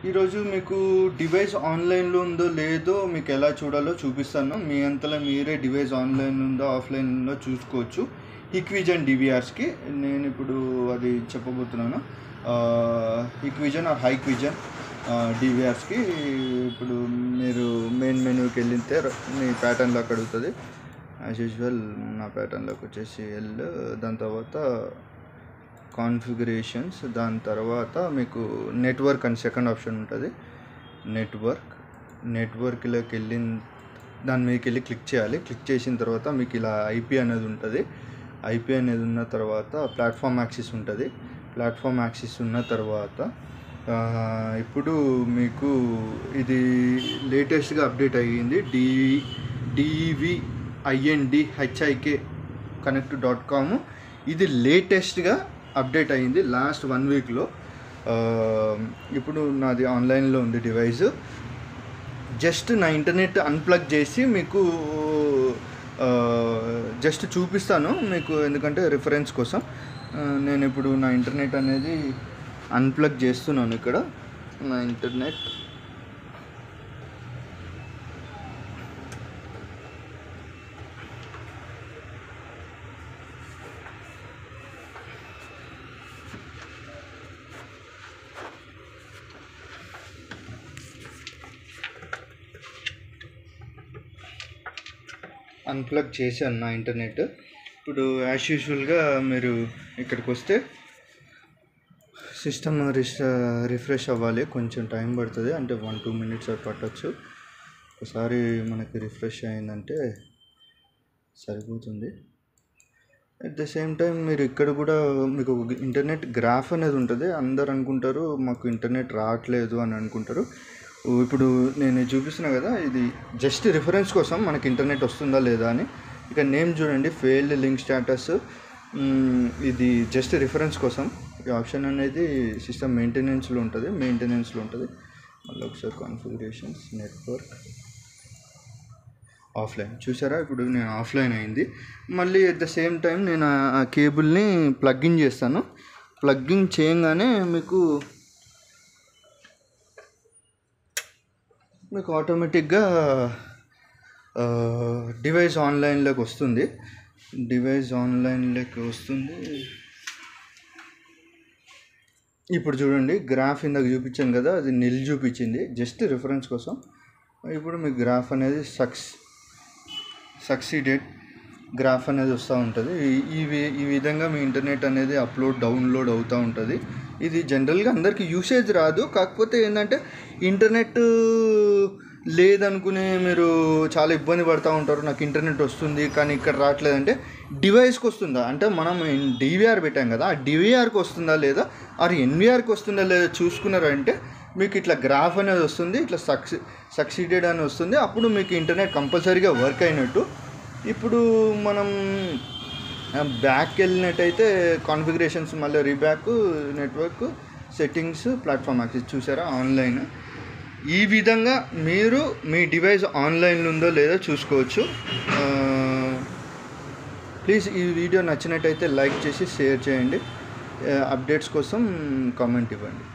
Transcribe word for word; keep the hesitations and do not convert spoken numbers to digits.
ఈరోజు మీకు డివైస్ ఆన్లైన్లో ఉందో లేదో మీకు ఎలా చూడాలో చూపిస్తాను. మీ అంతలో మీరే డివైస్ ఆన్లైన్ ఉందో ఆఫ్లైన్ ఉందో చూసుకోవచ్చు. హిక్విజన్ డివిఆర్స్కి నేను ఇప్పుడు అది చెప్పబోతున్నాను. హిక్విజన్ ఆర్ హైక్విజన్ డివిఆర్స్కి ఇప్పుడు మీరు మెయిన్ మెనూకి వెళ్ళితే మీ ప్యాటర్న్లోకి అడుగుతుంది. యాజ్ యూజువల్ నా ప్యాటర్న్లోకి వచ్చేసి ఎల్, దాని తర్వాత కాన్ఫిగరేషన్స్, దాని తర్వాత మీకు నెట్వర్క్ అని సెకండ్ ఆప్షన్ ఉంటుంది. నెట్వర్క్ నెట్వర్క్లోకి వెళ్ళిన దాని మీదకి వెళ్ళి క్లిక్ చేయాలి. క్లిక్ చేసిన తర్వాత మీకు ఇలా ఐపీ అనేది ఉంటుంది. ఐపీ అనేది ఉన్న తర్వాత ప్లాట్ఫామ్ యాక్సెస్ ఉంటుంది. ప్లాట్ఫామ్ యాక్సెస్ ఉన్న తర్వాత ఇప్పుడు మీకు ఇది లేటెస్ట్గా అప్డేట్ అయ్యింది. D DVIND HIK connect dot com ఇది లేటెస్ట్గా అప్డేట్ అయ్యింది లాస్ట్ వన్ వీక్లో. ఇప్పుడు నాది ఆన్లైన్లో ఉంది డివైస్. జస్ట్ నా ఇంటర్నెట్ అన్ప్లగ్ చేసి మీకు జస్ట్ చూపిస్తాను మీకు, ఎందుకంటే రిఫరెన్స్ కోసం. నేను ఇప్పుడు నా ఇంటర్నెట్ అనేది అన్ప్లగ్ చేస్తున్నాను. ఇక్కడ నా ఇంటర్నెట్ అన్ప్లగ్ చేశాను నా ఇంటర్నెట్. ఇప్పుడు యాజ్ యూజువల్గా మీరు ఇక్కడికి వస్తే సిస్టమ్ రిస్ రిఫ్రెష్ అవ్వాలి. కొంచెం టైం పడుతుంది, అంటే వన్ టూ మినిట్స్ పట్టచ్చు. ఒకసారి మనకి రిఫ్రెష్ అయిందంటే సరిపోతుంది. అట్ ద సేమ్ టైం మీరు ఇక్కడ కూడా మీకు ఇంటర్నెట్ గ్రాఫ్ అనేది ఉంటుంది. అందరు అనుకుంటారు మాకు ఇంటర్నెట్ రావట్లేదు అని అనుకుంటారు. ఇప్పుడు నేను చూపిస్తున్నా కదా, ఇది జస్ట్ రిఫరెన్స్ కోసం మనకి ఇంటర్నెట్ వస్తుందా లేదా అని. ఇక నేమ్ చూడండి, ఫెయిల్డ్ లింక్ స్టేటస్, ఇది జస్ట్ రిఫరెన్స్ కోసం. ఈ ఆప్షన్ అనేది సిస్టమ్ మెయింటెనెన్స్లో ఉంటుంది మెయింటెనెన్స్లో ఉంటుంది మళ్ళీ ఒకసారి కాన్ఫిగరేషన్స్, నెట్వర్క్, ఆఫ్లైన్. చూసారా, ఇప్పుడు నేను ఆఫ్లైన్ అయింది. మళ్ళీ అట్ ద సేమ్ టైం నేను ఆ కేబుల్ని ప్లగ్ఇన్ చేస్తాను. ప్లగ్ఇన్ చేయగానే మీకు మీకు ఆటోమేటిక్గా డివైస్ ఆన్లైన్లోకి వస్తుంది. డివైస్ ఆన్లైన్లోకి వస్తుంది. ఇప్పుడు చూడండి, గ్రాఫ్ ఇందాక చూపించాను కదా, అది నిల్ చూపించింది జస్ట్ రిఫరెన్స్ కోసం. ఇప్పుడు మీ గ్రాఫ్ అనేది సక్స్ సక్సీడెడ్ గ్రాఫ్ అనేది వస్తూ ఉంటుంది. ఈ ఈ విధంగా మీ ఇంటర్నెట్ అనేది అప్లోడ్ డౌన్లోడ్ అవుతూ ఉంటుంది. ఇది జనరల్గా అందరికీ యూసేజ్ రాదు. కాకపోతే ఏంటంటే ఇంటర్నెట్ లేదనుకునే మీరు చాలా ఇబ్బంది పడుతూ ఉంటారు. నాకు ఇంటర్నెట్ వస్తుంది కానీ ఇక్కడ రావట్లేదంటే డివైస్కి వస్తుందా అంటే, మనం డివిఆర్ పెట్టాం కదా, ఆ డివిఆర్కి వస్తుందా లేదా, అది ఎన్విఆర్కి వస్తుందా లేదా చూసుకున్నారంటే మీకు ఇట్లా గ్రాఫ్ అనేది వస్తుంది, ఇట్లా సక్సీ సక్సీడెడ్ అని వస్తుంది. అప్పుడు మీకు ఇంటర్నెట్ కంపల్సరీగా వర్క్ అయినట్టు. ఇప్పుడు మనం బ్యాక్ వెళ్ళినట్టయితే కాన్ఫిగరేషన్స్, మళ్ళీ రీబ్యాక్, నెట్వర్క్, సెట్టింగ్స్, ప్లాట్ఫామ్ యాక్సెస్. చూసారా ఆన్లైన్. ఈ విధంగా మీరు మీ డివైస్ ఆన్లైన్లో ఉందో లేదో చూసుకోవచ్చు. ప్లీజ్ ఈ వీడియో నచ్చినట్టయితే లైక్ చేసి షేర్ చేయండి. అప్డేట్స్ కోసం కామెంట్ ఇవ్వండి.